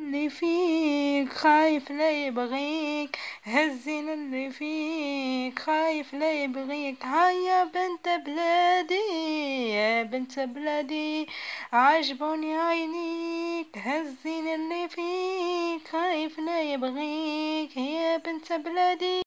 اللي فيك خايف لا يبغيك، هالزين اللي فيك خايف لا يبغيك. هيا بنت بلادي يا بنت بلادي، عجبوني عينيك، هالزين اللي فيك خايف لا يبغيك يا بنت بلادي.